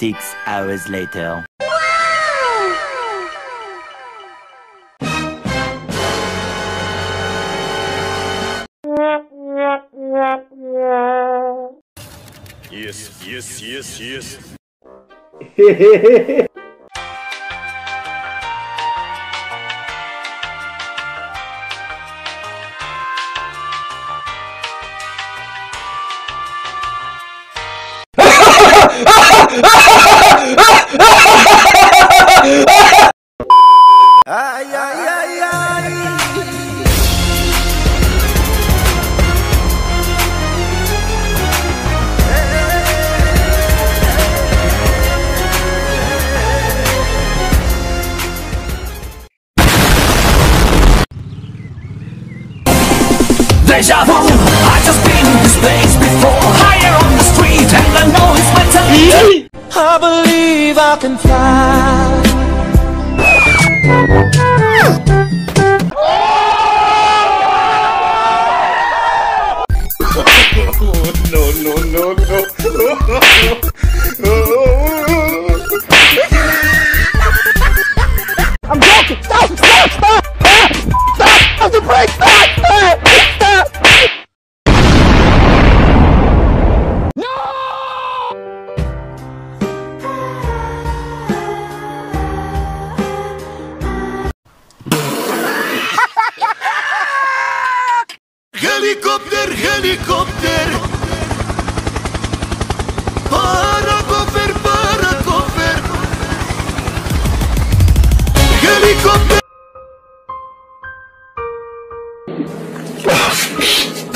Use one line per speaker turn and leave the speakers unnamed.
6 hours later.
Yes, yes, yes, yes.
Ay, ay, ay, ay.
Deja vu, I just been in this place before. Higher on the street and I know it's better.
I believe I can fly.
No, no, no, no.
I'm joking! Stop! Stop! Stop! Stop! Stop the brake! Stop! Stop! Stop! No!
Helikopter, helikopter. Parakofer, parakofer. Helikopter.